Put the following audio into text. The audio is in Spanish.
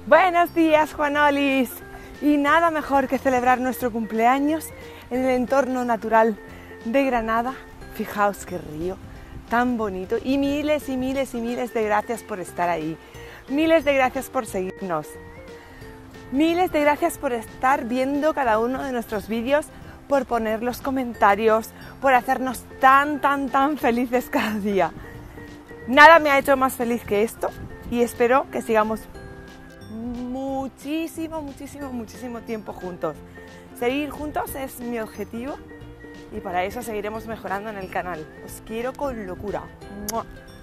Buenos días, Juanolis. Y nada mejor que celebrar nuestro cumpleaños en el entorno natural de Granada. Fijaos qué río tan bonito y miles y miles y miles de gracias por estar ahí. Miles de gracias por seguirnos. Miles de gracias por estar viendo cada uno de nuestros vídeos, por poner los comentarios, por hacernos tan felices cada día. Nada me ha hecho más feliz que esto y espero que sigamos muchísimo tiempo juntos. Seguir juntos es mi objetivo y para eso seguiremos mejorando en el canal. Os quiero con locura. ¡Mua!